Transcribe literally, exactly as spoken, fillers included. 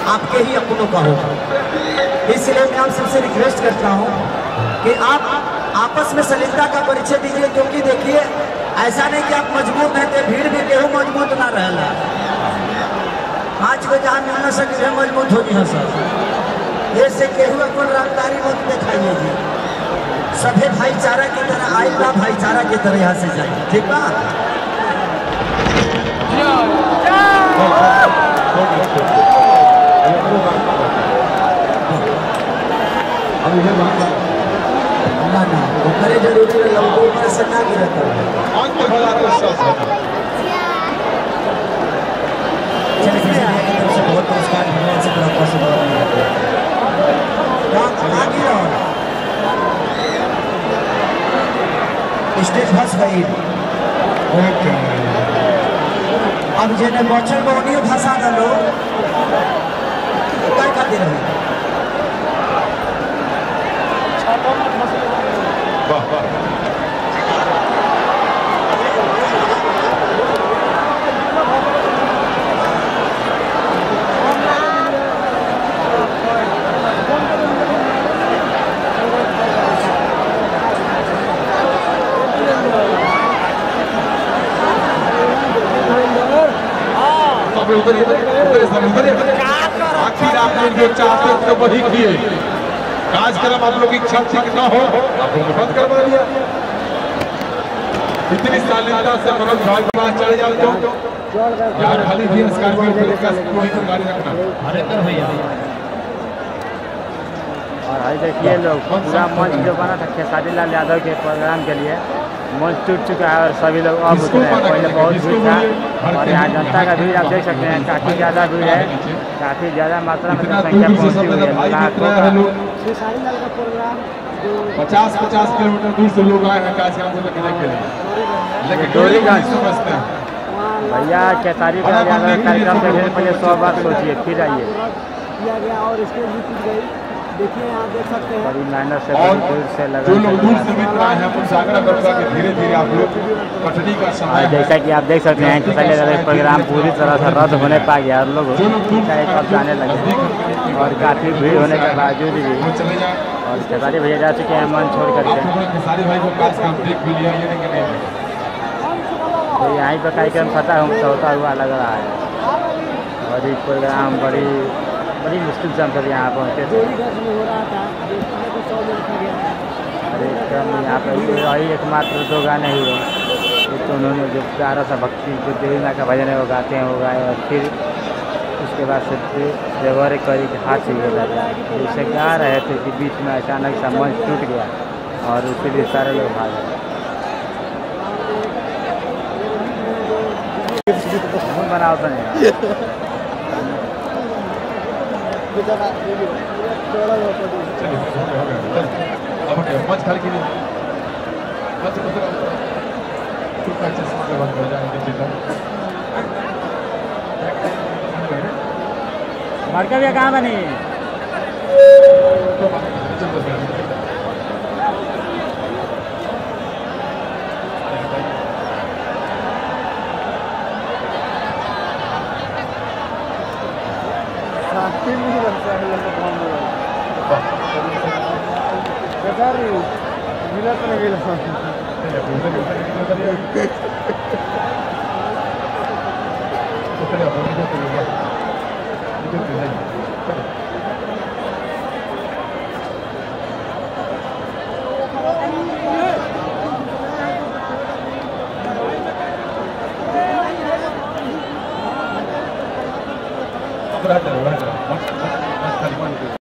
आपके ही अपनों का होगा। इसलिए मैं आप सबसे रिक्वेस्ट करता हूँ कि आप आपस में सलीलता का परिचय दीजिए, क्योंकि देखिए ऐसा नहीं कि आप मजबूत हैं तो भीड़ भी केहू मजबूत ना रहला। पाँच को जहाँ मिल न सके मजबूत हो जी सर। ऐसे केहू अपन रंगदारी मत दिखाइए जी, सभी भाईचारा की तरह आई बा, भाईचारा की तरह यहाँ से जाइए, ठीक बा। ना ना ऊपर जरूरी है, लोगों ऊपर से ना गिरता है। चलिए तरफ से बहुत पुरस्कार भगवान से बड़ा पॉसिबल स्टेज फंस गई। ओके अब जेने बचल बनी भाषा दलो कर खातिर रही। आखिर आप लोग जो चाहते थे वही किए। कार्यक्रम आप लोग इच्छा थी कि न हो, आप लोग बंद करवा दिया। इतनी शालीनता से मनोज भाई के पास चढ़ जाओ तो यार खाली भी स्कॉर्पियो का गाड़ी रखना। हरेंद्र भैया और भाई देखिए लोग पूरा मंच जो बना था खेसारी लाल यादव के प्रोग्राम के लिए मंच टूट चुका है और सभी लोग अब उतरे हैं। पहले बहुत भीड़ था और यहाँ जनता का भीड़ आप देख सकते हैं, काफ़ी ज़्यादा भीड़ है, काफ़ी ज़्यादा मात्रा में जनसंख्या पहुँची हुई है। लाखों का पचास पचास किलोमीटर दूर से लोग आए हैं कार्यक्रम को देखने के लिए, लेकिन डोरीगंज समझते हैं भैया खेसारी लाल यादव कार्यक्रम देखने से पहले सौ बार सोचिए फिर आइए। किया गया और इसके भी टूट गई। देखिए यहाँ देख सकते हैं बड़ी मेहनत से और दूर से लगा। जो लोग दूर से मित्र आए हैं उनसे आग्रह करूंगा कि धीरे धीरे आप लोग कटनी का समय है। जैसा कि आप देख सकते हैं खेसारी लाल प्रोग्राम पूरी तरह से रद्द होने पा गया और लोग कब जाने लगे और काफ़ी भीड़ होने के बावजूद भी और खेसारी भैया जा चुके हैं मन छोड़ करके। खेसारी भाई को कार्यक्रम देख भी लिया, ये नहीं कि नहीं। तो यहीं पर कार्यक्रम खत्म होता हुआ लग रहा है और ये प्रोग्राम बड़ी बड़ी मुश्किल से हम सब यहाँ पहुँचे थे। हो रहा था को सौ में रखा गया है। और एकदम यहाँ पर वही एकमात्र दो गाने ही है तो उन्होंने जो प्यारा सा भक्ति जो देवी माँ का भजन है वो गाते हैं, वो गाए और फिर उसके बाद से देवर करी हाथ से गिर गया। जैसे गा रहे थे कि बीच में अचानक सा मंच टूट गया और उसके लिए सारे लोग भाग गए। बनाओ तो नहीं मंच खाली के लिए मरका भैया कहाँ बनी? Right, right, right.